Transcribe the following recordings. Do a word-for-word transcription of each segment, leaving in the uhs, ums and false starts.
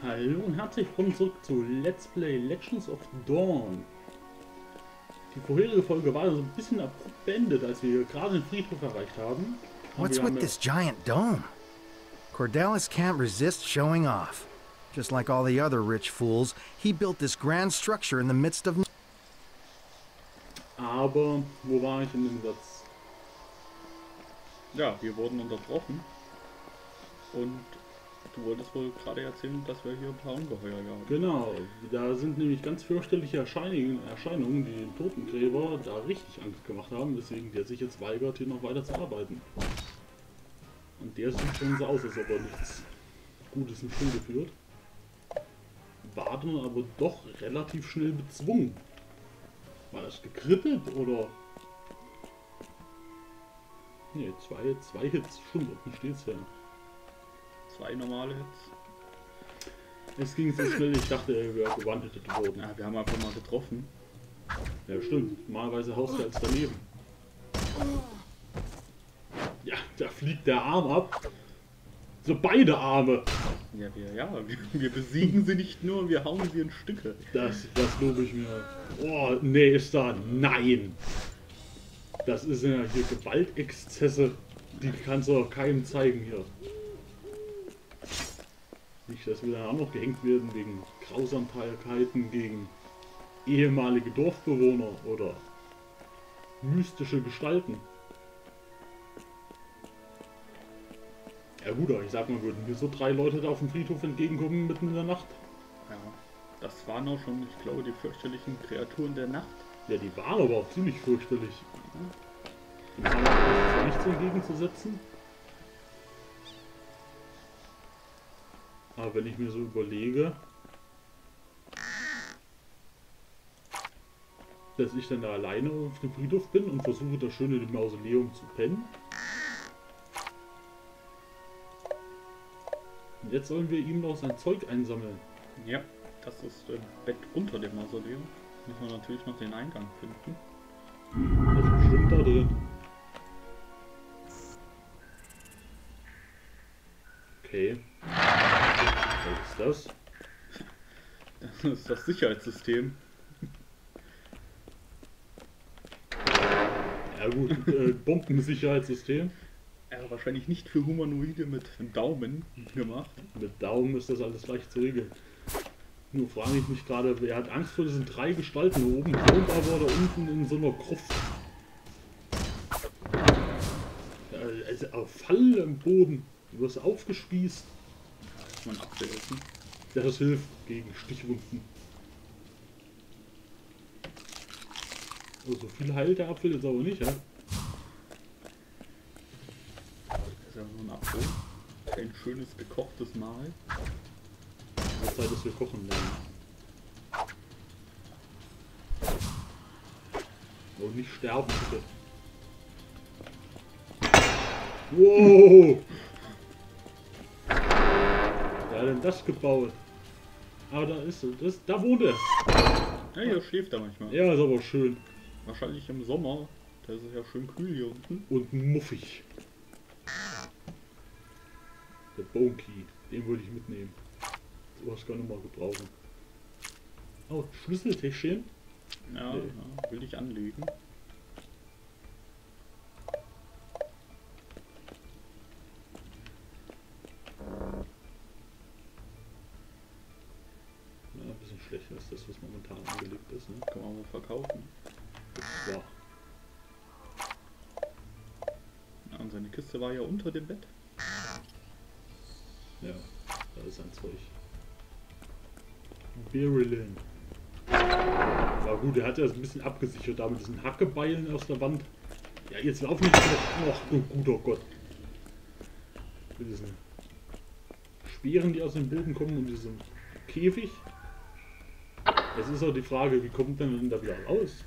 Hallo und herzlich willkommen zurück zu Let's Play Legends of Dawn. Die vorherige Folge war so ein bisschen abrupt beendet, als wir gerade den Friedhof erreicht haben. What's with this giant dome? Cordalis can't resist showing off. Just like all the other rich fools, he built this grand structure in the midst of... Aber, wo war ich in dem Satz? Ja, wir wurden unterbrochen. Und du wolltest wohl gerade erzählen, dass wir hier ein paar Ungeheuer haben. Genau, da sind nämlich ganz fürchterliche Erscheinungen, Erscheinungen, die den Totengräber da richtig Angst gemacht haben, weswegen der sich jetzt weigert, hier noch weiter zu arbeiten. Und der sieht schon so aus, als ob er nichts Gutes im Schilde führt. War dann aber doch relativ schnell bezwungen. War das gekrittelt oder? Ne, zwei, zwei Hits, schon, unten steht's ja. Zwei normale Hits. Es ging so schnell, ich dachte, er wäre gewandelt worden. Ja, wir haben einfach mal getroffen. Ja, stimmt. Normalerweise haust du als daneben. Ja, da fliegt der Arm ab. So beide Arme. Ja, wir, ja, wir, wir besiegen sie nicht nur, wir hauen sie in Stücke. Das, das lobe ich mir. Oh, nee, ist da. Nein. Das ist ja hier Gewaltexzesse. Die kannst du auch keinem zeigen hier. Nicht, dass wir dann auch noch gehängt werden wegen Grausamkeiten gegen ehemalige Dorfbewohner oder mystische Gestalten. Ja gut, aber ich sag mal, würden mir so drei Leute da auf dem Friedhof entgegenkommen mitten in der Nacht? Ja, das waren auch schon, ich glaube, die fürchterlichen Kreaturen der Nacht. Ja, die waren aber auch ziemlich fürchterlich. Dem haben wir nichts entgegenzusetzen. Aber wenn ich mir so überlege, dass ich dann da alleine auf dem Friedhof bin und versuche, das schöne Mausoleum zu pennen. Und jetzt sollen wir ihm noch sein Zeug einsammeln. Ja, das ist das Bett unter dem Mausoleum. Müssen wir natürlich noch den Eingang finden. Das ist bestimmt da drin. Okay. Was ist das? Das ist das Sicherheitssystem. Ja gut, äh, Bombensicherheitssystem. Ja, wahrscheinlich nicht für Humanoide mit Daumen gemacht. Mit Daumen ist das alles leicht zu regeln. Nur frage ich mich gerade, wer hat Angst vor diesen drei Gestalten oben, wohnt aber da unten in so einer Gruft. Also auf Fall im Boden. Du wirst aufgespießt. Man abwälzen. Ja, das hilft gegen Stichwunden. Oh, so viel heilt der Apfel jetzt aber nicht, ja? Das ist ja nur ein Apfel. Kein schönes gekochtes Mahl. Wird Zeit, dass wir kochen lernen. Oh, nicht sterben, bitte. Wow! Wer hat denn das gebaut? Aber da ist das, da wohnt er. Ja, hier schläft er manchmal. Ja, ist aber schön. Wahrscheinlich im Sommer. Da ist es ja schön kühl hier unten. Und muffig. Der Bone Key, den würde ich mitnehmen. Sowas kann ich mal gebrauchen. Oh, Schlüsseltäschchen. Ja, Nee. ja, will ich anlegen. Ja, ein bisschen schlechter als das, was momentan angelegt ist. Ne? Kann man mal verkaufen. Ja. Ja, und seine Kiste war ja unter dem Bett. Ja, da ist ein Zeug. Berylin. Ja gut, der hat ja ein bisschen abgesichert da mit diesen Hackebeilen aus der Wand. Ja, jetzt laufen die noch. Ach du guter Gott. Mit diesen Speeren, die aus dem Boden kommen und diesem Käfig. Jetzt ist auch die Frage, wie kommt denn denn da wieder raus?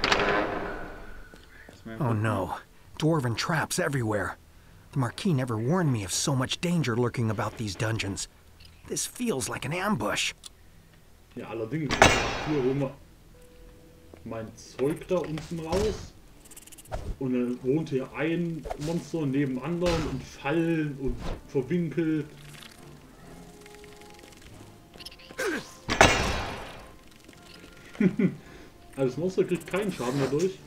Oh no, dwarven traps everywhere. The Marquis never warned me of so much danger lurking about these dungeons. This feels like an ambush. Ja, allerdings, hier holen wir mein Zeug da unten raus. Und dann wohnt hier ein Monster neben anderen und Fallen und verwinkelt. Also das Monster kriegt keinen Schaden dadurch.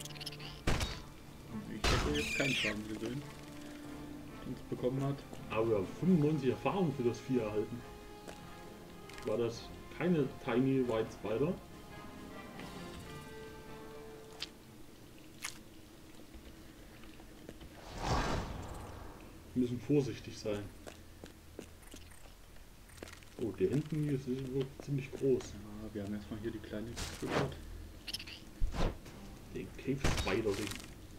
Ich hätte jetzt keinen Schaden gesehen, den es bekommen hat. Aber wir haben fünfundneunzig Erfahrung für das Vieh erhalten. War das keine Tiny White Spider? Wir müssen vorsichtig sein. Oh, der hinten ist wirklich ziemlich groß. Ja, wir haben erstmal hier die kleine gefüttert. Den Cave Spider Ding.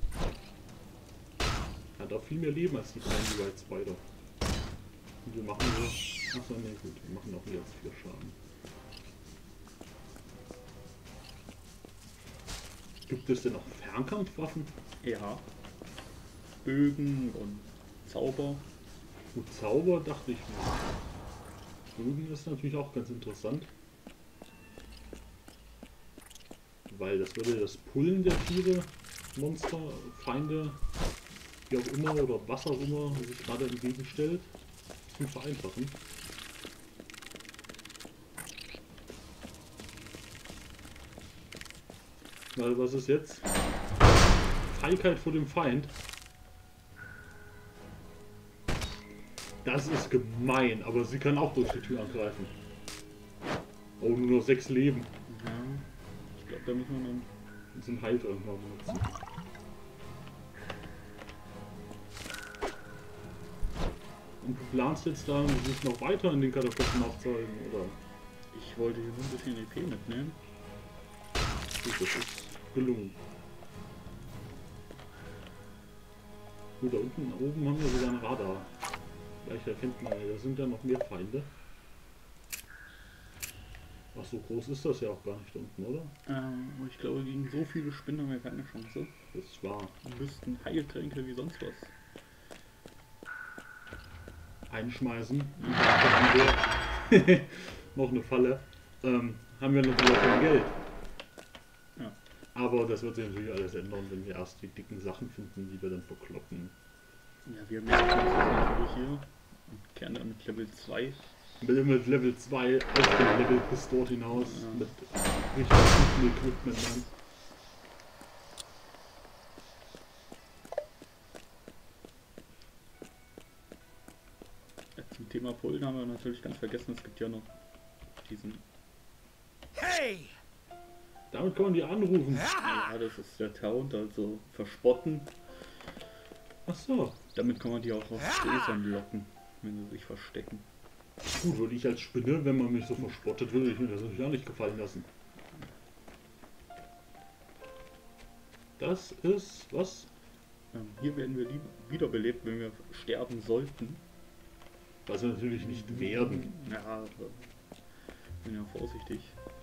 Hat auch viel mehr Leben als die Tiny White Spider. Und wir machen nur. Achso, ne, gut, wir machen auch mehr als vier Schaden. Gibt es denn noch Fernkampfwaffen? Ja. Bögen und Zauber. Gut, Zauber dachte ich mir. Bögen ist natürlich auch ganz interessant. Weil das würde das Pullen der Tiere, Monster, Feinde, wie auch immer oder was auch immer sich gerade entgegenstellt, zum Vereinfachen. Weil was ist jetzt? Feigheit vor dem Feind. Das ist gemein, aber sie kann auch durch die Tür angreifen. Oh, nur noch sechs Leben. Ja. Ich glaube, da müssen wir dann Und sind Heiltrank noch benutzen. Und du planst jetzt dann sich noch weiter in den Katakomben aufzeigen, oder? Ich wollte hier nur ein bisschen E P mitnehmen. Gut, das ist gelungen. Gut, da unten oben haben wir sogar ein Radar. Vielleicht erkennt man, da sind ja noch mehr Feinde. Ach, so groß ist das ja auch gar nicht unten, oder? Ähm, ich glaube, gegen so viele Spinnen haben wir keine Chance. Das ist wahr. Wir müssten Heiltränke wie sonst was. Einschmeißen. Und dann haben wir noch eine Falle. Ähm, haben wir natürlich auch kein Geld. Ja. Aber das wird sich natürlich alles ändern, wenn wir erst die dicken Sachen finden, die wir dann verkloppen. Ja, wir haben jetzt natürlich hier und kehren dann mit Level zwei. Mit, mit Level zwei auf dem Level bis dort hinaus. Ja. Mit richtig gutem Equipment dann. Ja, zum Thema Pullen haben wir natürlich ganz vergessen, es gibt ja noch diesen. Hey! Damit kann man die anrufen. Ja, das ist der Taunt, also verspotten. Ach so. Damit kann man die auch aus Gräsern locken, wenn sie sich verstecken. Gut, würde ich als Spinne, wenn man mich so verspottet, würde ich mir das natürlich auch nicht gefallen lassen. Das ist was? Ähm, hier werden wir lieb- wiederbelebt, wenn wir sterben sollten. Was wir natürlich nicht werden. Ja, aber bin ja vorsichtig.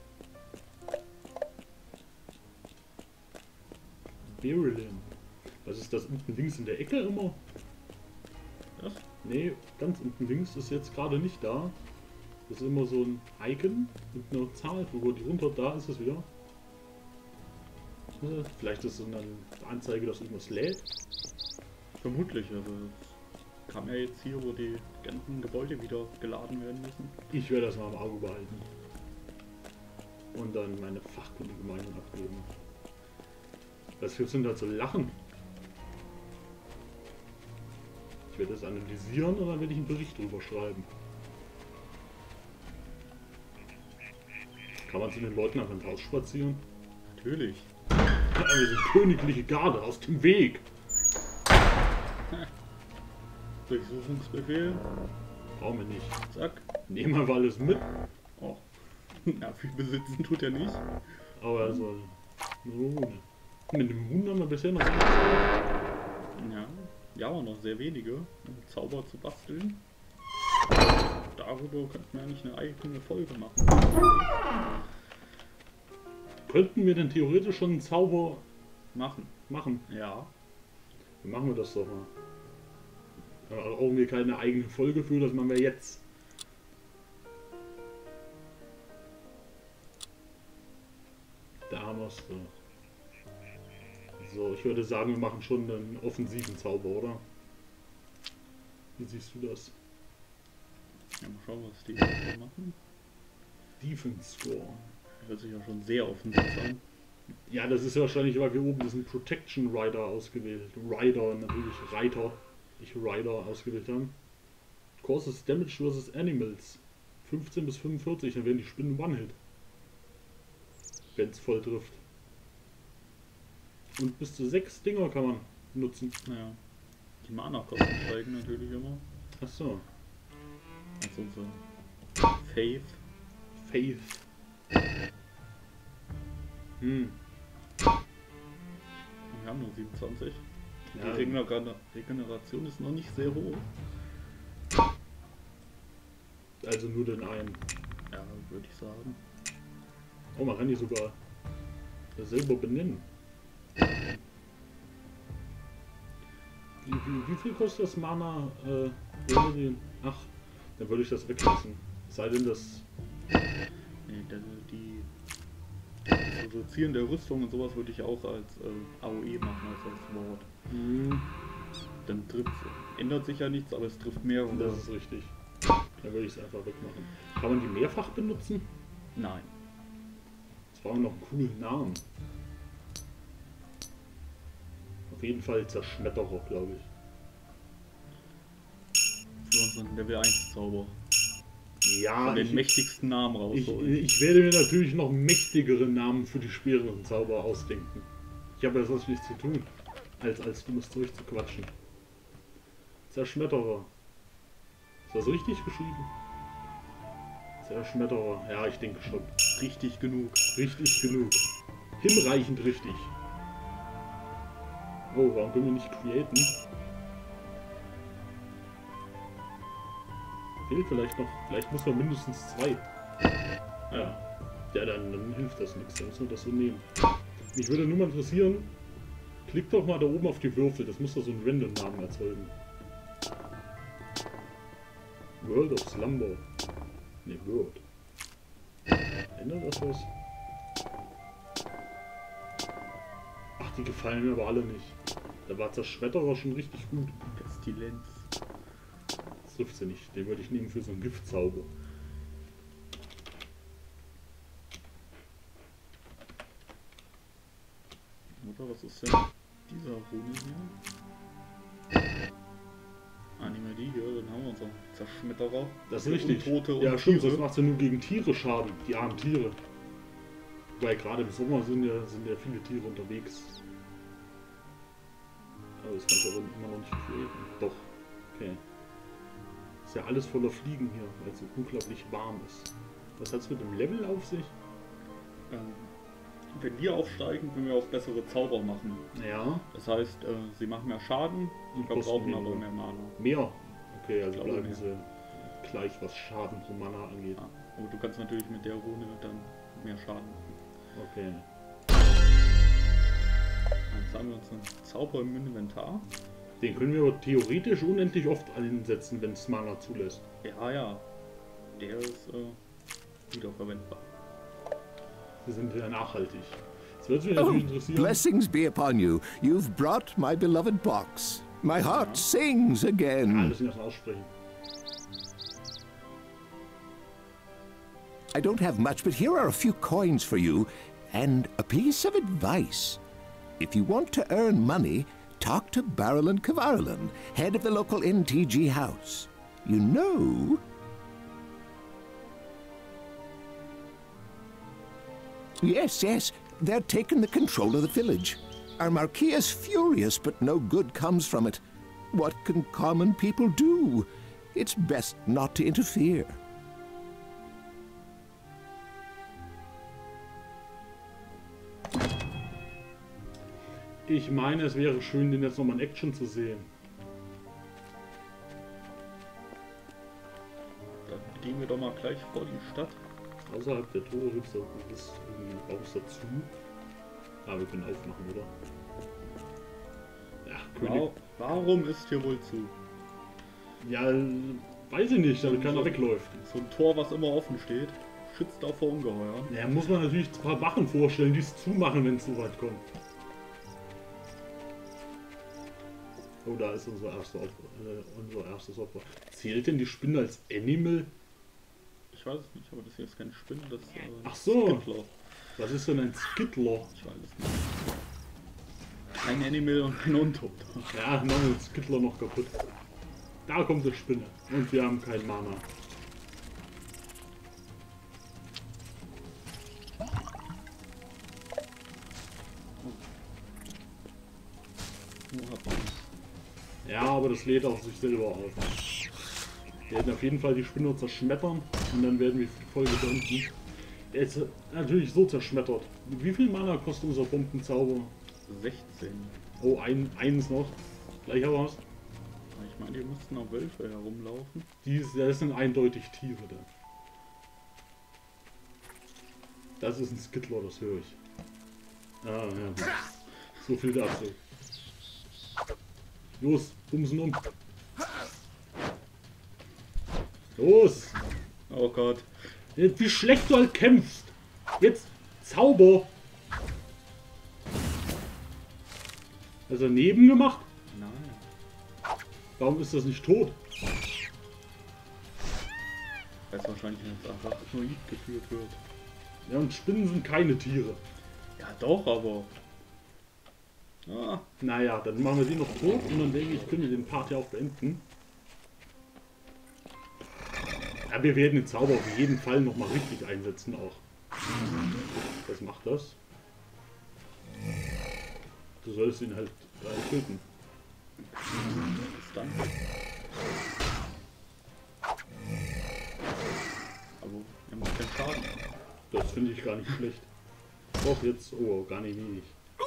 Beryllium. Was ist das unten links in der Ecke immer? Das? Nee, ganz unten links ist jetzt gerade nicht da. Das ist immer so ein Icon mit einer Zahl drüber, die runter, da ist es wieder. Äh, Vielleicht ist es eine Anzeige, dass irgendwas lädt. Vermutlich, also es kam ja jetzt hier, wo die ganzen Gebäude wieder geladen werden müssen. Ich werde das mal im Auge behalten. Und dann meine fachkundige Meinung abgeben. Was gibt's denn da zu lachen? Ich werde das analysieren und dann werde ich einen Bericht drüber schreiben. Kann man zu den Leuten einfach ins Haus spazieren? Natürlich. Ja, wir sind königliche Garde, aus dem Weg! Durchsuchungsbefehl. Brauchen wir nicht. Zack. Nehmen wir alles mit, Oh. Na, viel besitzen tut er nicht. aber also eine Rune. Mit dem Huhn haben wir bisher noch nichts. Ja. Ja, aber noch sehr wenige, um Zauber zu basteln. Darüber könnten wir eigentlich eine eigene Folge machen. Könnten wir denn theoretisch schon einen Zauber Machen. machen? Ja. Dann machen wir das doch mal. Da brauchen wir keine eigene Folge für, das machen wir jetzt. Da haben wir es doch. So, ich würde sagen, wir machen schon einen offensiven Zauber, oder? Wie siehst du das? Ja, mal schauen, was die hier machen. Defense Score. Hört sich ja schon sehr offensiv an. Ja, das ist ja wahrscheinlich, weil wir oben diesen Protection Rider ausgewählt. Rider, natürlich Reiter, nicht Rider ausgewählt haben. Causes Damage versus Animals. fünfzehn bis fünfundvierzig, dann werden die Spinnen One-Hit. Wenn es voll trifft. Und bis zu sechs Dinger kann man nutzen. Naja. Die Mana-Kosten steigen natürlich immer. Achso. Also so Faith. Faith. Hm. Wir haben nur siebenundzwanzig. Die Ja. Regener Regeneration ist noch nicht sehr hoch. Also nur den einen. Ja, würde ich sagen. Oh, man kann die sogar selber benennen. Wie, wie, wie viel kostet das Mana? Äh, den? Ach, dann würde ich das weglassen. Es sei denn, dass. Nee, die, das Reduzieren der Rüstung und sowas würde ich auch als äh, A O E machen als als Wort. Hm, Dann trifft, ändert sich ja nichts, aber es trifft mehr. Und das ist richtig. Dann würde ich es einfach wegmachen. Kann man die mehrfach benutzen? Nein. Das war noch einen coolen Namen. Auf jeden Fall Zerschmetterer, glaube ich. Für unseren Level eins Zauber. Ja, Von den ich, mächtigsten Namen ich, rausholen. ich werde mir natürlich noch mächtigere Namen für die schwereren Zauber ausdenken. Ich habe ja sonst nichts zu tun, als als dummes Zeug zu quatschen. Zerschmetterer. Ist das richtig geschrieben? Zerschmetterer. Ja, ich denke schon. Richtig genug. Richtig genug. Hinreichend richtig. Oh, warum können wir nicht createn? Fehlt vielleicht noch. Vielleicht muss man mindestens zwei. Ja. Ja, dann, dann hilft das nichts. Dann müssen wir das so nehmen. Mich würde nur mal interessieren. Klick doch mal da oben auf die Würfel. Das muss doch so einen Random-Namen erzeugen. World of Slumber. Ne, World. Ändert das was? Ach, die gefallen mir aber alle nicht. Da war Zerschmetterer schon richtig gut. Pestilenz. Das trifft sie nicht. Den würde ich nehmen für so einen Giftzauber. Oder was ist denn dieser Rune hier? Ah, nehmen wir die hier, dann haben wir unseren Zerschmetterer. Das Für ist richtig. Untote und Ja, stimmt, Tiere. das macht ja nur gegen Tiere Schaden, die armen Tiere. Weil gerade im Sommer sind ja, sind ja viele Tiere unterwegs. Aber das kannst du aber immer noch nicht createn. Doch. Okay. Ist ja alles voller Fliegen hier, weil es so unglaublich warm ist. Was hat es mit dem Level auf sich? Ähm, wenn die aufsteigen, können wir auch bessere Zauber machen. Ja. Das heißt, äh, sie machen mehr Schaden, Und verbrauchen kosten aber weniger. mehr Mana. Mehr. Okay, also Ich glaube bleiben mehr. sie gleich, was Schaden pro Mana angeht. Ja. Aber du kannst natürlich mit der Rune dann mehr Schaden machen. Okay. Jetzt haben wir uns einen Zauber im Inventar. Den können wir aber theoretisch unendlich oft einsetzen, wenn es Mana zulässt. Ja, ja. Der ist äh, wiederverwendbar. Wir sind ja nachhaltig. Jetzt würde es mich Oh, natürlich interessieren. blessings be upon you. You've brought my beloved box. My heart sings Ah, again. müssen wir erst mal aussprechen. I don't have much, but here are a few coins for you and a piece of advice. If you want to earn money, talk to Barrelin Kavarlin, head of the local N T G house. You know... Yes, yes, they're taking the control of the village. Our Marquis is furious, but no good comes from it. What can common people do? It's best not to interfere. Ich meine, es wäre schön, den jetzt nochmal in Action zu sehen. Dann gehen wir doch mal gleich vor die Stadt. Außerhalb der Tore gibt es da ist irgendwie raus dazu. Ah, wir können aufmachen, oder? Ja, König. Wow. Warum ist hier wohl zu? Ja, weiß ich nicht, damit keiner wegläuft. So ein Tor, was immer offen steht, schützt auch vor Ungeheuern. Ja, muss man natürlich ein paar Wachen vorstellen, die es zumachen, wenn es so weit kommt. Oh, da ist unser, erster Opfer, äh, unser erstes Opfer. Zählt denn die Spinne als Animal? Ich weiß es nicht, aber das hier ist keine Spinne, das ist äh, ein Ach so. Skittler. Was ist denn ein Skittler? Ich weiß es nicht. Ein Animal und ein Untoter. Ja, machen wir den Skittler noch kaputt. Da kommt die Spinne. Und wir haben kein Mana. Wo hab ich? Ja, aber das lädt auf sich selber auf. Wir werden auf jeden Fall die Spinne zerschmettern und dann werden wir für die Folge beenden. Jetzt äh, natürlich so zerschmettert. Wie viel Mana kostet unser Bombenzauber? sechzehn. Oh, ein, eins noch. Gleich haben wir's. Ich meine, hier müssten auch Wölfe herumlaufen. Die, das sind eindeutig Tiere da. Das ist ein Skittler, das höre ich. Ah, ja. So viel dazu. Los, bumsen um. Los! Oh Gott. Wie schlecht du halt kämpfst. Jetzt Zauber. Also neben gemacht? Nein. Warum ist das nicht tot? Weil es wahrscheinlich als Arachnoid geführt wird. Ja, und Spinnen sind keine Tiere. Ja doch, aber... Ah, Naja, dann machen wir die noch tot und dann denke ich, können wir den Part ja auch beenden. Ja, wir werden den Zauber auf jeden Fall nochmal richtig einsetzen auch. Was macht das? Du sollst ihn halt äh, töten. bis dann. Aber er macht keinen Schaden. Das finde ich gar nicht schlecht. Doch, jetzt, oh, gar nicht wenig.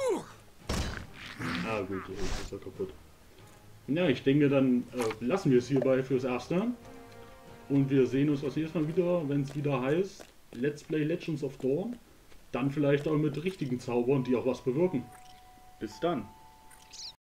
Ah gut, jetzt ist er kaputt. Ja, ich denke, dann äh, lassen wir es hierbei fürs Erste. Und wir sehen uns das nächste Mal wieder, wenn es wieder heißt Let's Play Legends of Dawn. Dann vielleicht auch mit richtigen Zaubern, die auch was bewirken. Bis dann.